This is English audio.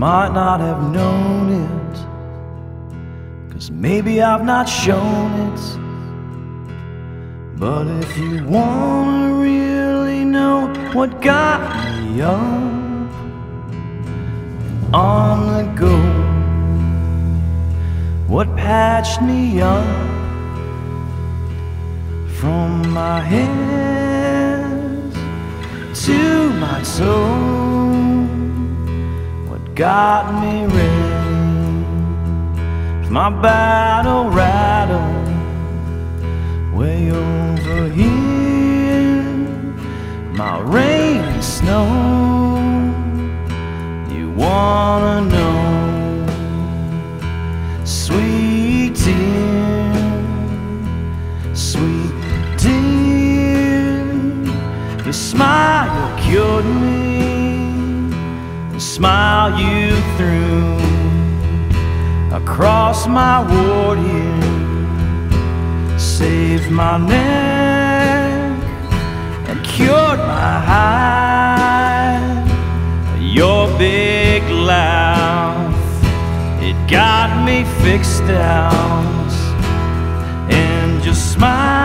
might not have known it, 'cause maybe I've not shown it. But if you wanna really know what got me up on the go, what patched me up from my head to my toe, what got me ready for my battle rattle way over here, my rain and snow. You wanna know, sweet dear, sweet dear, your smile cured me, the smile you threw across my ward here, saved my neck and cured my hide. Your big laugh, it got me fixed out, and just smile